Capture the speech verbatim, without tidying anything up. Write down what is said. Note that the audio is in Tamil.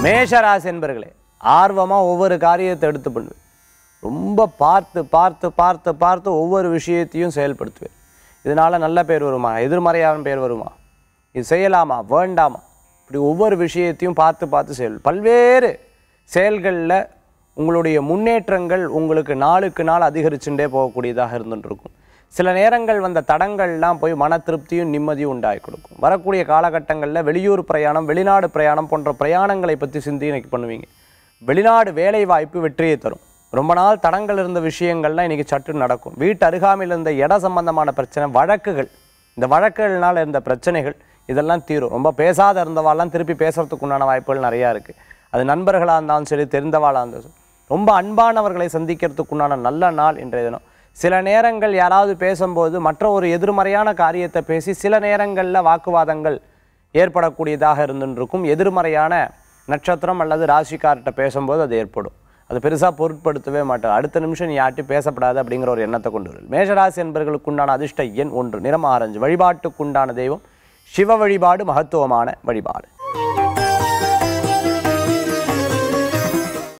மேஷராசி என்பர்களே, ஆர்வமாக ஒவ்வொரு காரியத்தை எடுத்து பண்ணுவேன். ரொம்ப பார்த்து பார்த்து பார்த்து பார்த்து ஒவ்வொரு விஷயத்தையும் செயல்படுத்துவேன். இதனால் நல்ல பேர் வருமா, எதிர்மறையான பேர் வருமா, இது செய்யலாமா வேண்டாமா, இப்படி ஒவ்வொரு விஷயத்தையும் பார்த்து பார்த்து செயல். பல்வேறு செயல்களில் உங்களுடைய முன்னேற்றங்கள் உங்களுக்கு நாளுக்கு நாள் அதிகரிச்சுட்டே போகக்கூடியதாக இருந்துகிட்ருக்கும். சில நேரங்கள் வந்த தடங்கள்லாம் போய் மன திருப்தியும் நிம்மதியும் உண்டாகி கொடுக்கும். வரக்கூடிய காலகட்டங்களில் வெளியூர் பிரயாணம், வெளிநாடு பிரயாணம் போன்ற பிரயாணங்களை பற்றி சிந்தனை பண்ணுவீங்க. வெளிநாடு வேலை வாய்ப்பு வெற்றியை தரும். ரொம்ப நாள் தடங்கள் இருந்த விஷயங்கள்லாம் இன்றைக்கி சற்று நடக்கும். வீட்டு அருகாமையில் இருந்த இட சம்பந்தமான பிரச்சனை, வழக்குகள், இந்த வழக்குகள்னால் இருந்த பிரச்சனைகள் இதெல்லாம் தீரும். ரொம்ப பேசாத இருந்தவாள்லாம் திருப்பி பேசுறதுக்கு உண்டான வாய்ப்புகள் நிறையா இருக்குது. அது நண்பர்களாக இருந்தாலும் சரி, தெரிந்தவாளாக இருந்தாலும் ரொம்ப அன்பானவர்களை சந்திக்கிறதுக்குண்டான நல்ல நாள் இன்றைய தினம். சில நேரங்கள் யாராவது பேசும்போது மற்ற ஒரு எதிர்மறையான காரியத்தை பேசி சில நேரங்களில் வாக்குவாதங்கள் ஏற்படக்கூடியதாக இருந்துருக்கும். எதிர்மறையான நட்சத்திரம் அல்லது ராசிக்கார்ட்ட பேசும்போது அது ஏற்படும். அது பெருசாக பொருட்படுத்தவே மாட்டார். அடுத்த நிமிஷம் நீ யார்ட்டும் பேசப்படாது அப்படிங்கிற ஒரு எண்ணத்தை கொண்டு வரும். மேஷராசி என்பவர்களுக்குண்டான அதிர்ஷ்ட எண் ஒன்று, நிறம் ஆரஞ்சு. வழிபாட்டுக்குண்டான தெய்வம் சிவ வழிபாடு, மகத்துவமான வழிபாடு.